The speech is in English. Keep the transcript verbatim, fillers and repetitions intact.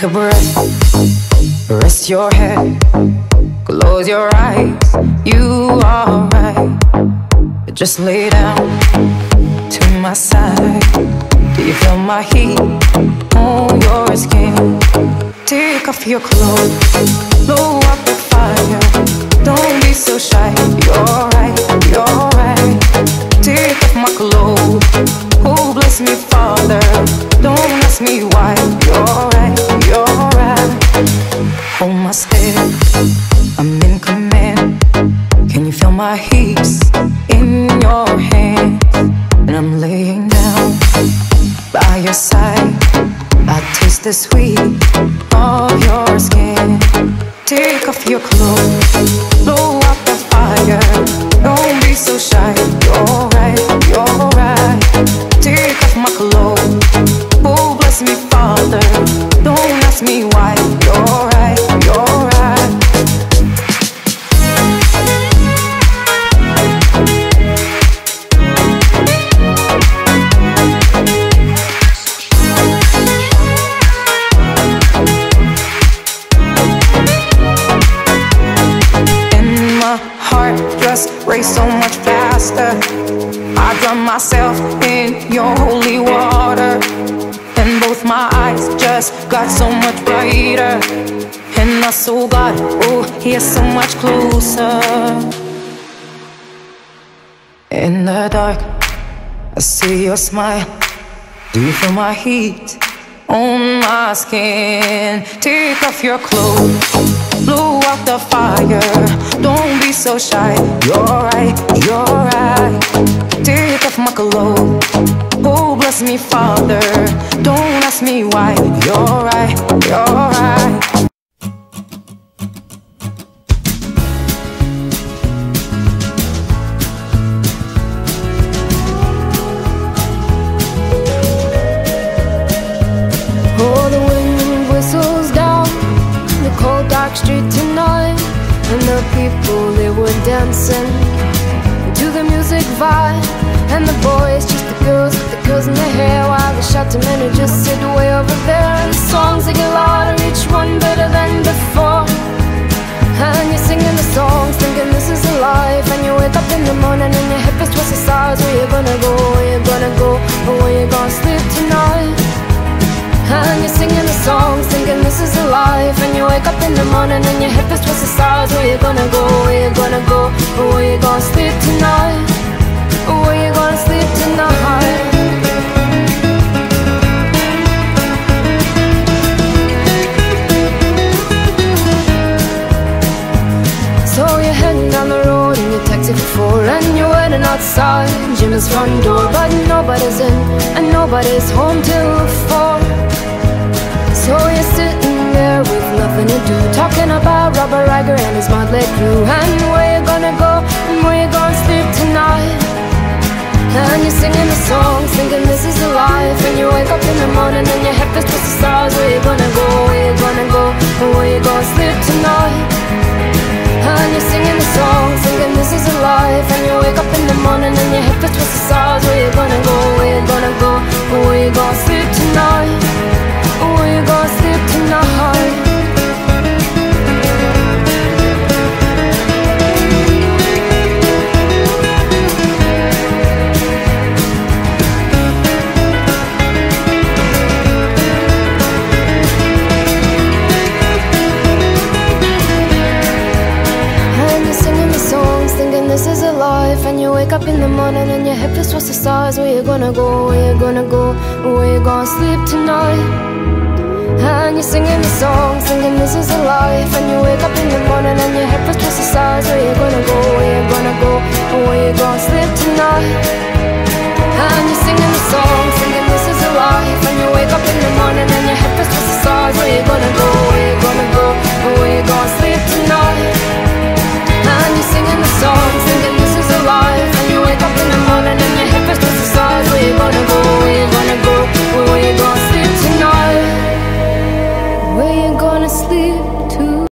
Take a breath, rest your head, close your eyes, you are right. Just lay down to my side. Do you feel my heat on your skin? Take off your clothes, blow up the fire. Don't be so shy, you're right, you're right. Take off my clothes, oh bless me Father. Don't ask me why, you're right, you're right. Hold my step, I'm in command. Can you feel my hips in your hands? And I'm laying down by your side. I taste the sweet of your skin. Take off your clothes, blow up the fire. Don't be so shy, you're right, you're right. Take off my clothes, oh bless me Father. Don't ask me why, you're right, you're right. Race so much faster. I drown myself in your holy water, and both my eyes just got so much brighter. And I saw God, oh, He is so much closer. In the dark, I see your smile. Do you feel my heat on my skin? Take off your clothes, blow out the fire. Don't be so shy, you're right, you're right. Take off my clothes, oh bless me Father. Don't ask me why, you're right, you're right. Oh, the wind whistles down the cold dark street tonight, and the people, they were dancing to the music vibe. And the boys just the girls with the girls in their hair, while the shouting men who just sit way over there. And the songs, they get louder, each one better than before. And you're singing the songs, thinking this is a life. And you wake up in the morning and your hip is twisted sides. Where you gonna go, where you gonna go, or where you gonna sleep tonight? And you're singing the songs, thinking this is a life. And you wake up in the morning and your hip is twisted sides. Where you gonna go, where you gonna go, or where you gonna sleep tonight? Or where you gonna sleep tonight? So you're heading down the road in your taxi for four, and you're waiting outside Jimmy's front door. But nobody's in and nobody's home till four. So you're sitting there with nothing to do, talking about Robert Riger and his motley crew. And where you gonna go and where you gonna sleep tonight? And you're singing the songs, thinking this is a life. And you wake up in the morning and your head is twisted stars. Where you gonna go, where you gonna go, and where you gonna sleep tonight? And you're singing the songs, thinking this is a life. And you wake up in the morning and your head is twisted stars. Where you gonna go, where you gonna go, and where you gonna sleep tonight? Where you gonna sleep tonight? And you're singing the songs, thinking this is a life. And you wake up in the morning and your hip is twisted the stars. Where you gonna go, where you gonna go, where you gonna sleep tonight? And you're singing the songs, thinking this is a life. And you wake up in the morning and your head is twisted sides. Where you gonna go, where you gonna go, and where you gonna sleep tonight? And you're singing the songs, thinking this is a life. And you wake up in the morning and your head is twisted sides. Where you gonna go, where you gonna go, and where you gonna sleep tonight? And you're singing the songs, thinking this is a life. And you wake up in the morning and your head is twisted sides. Where you gonna go, where you gonna go, and where you gonna sleep tonight? Where you gonna sleep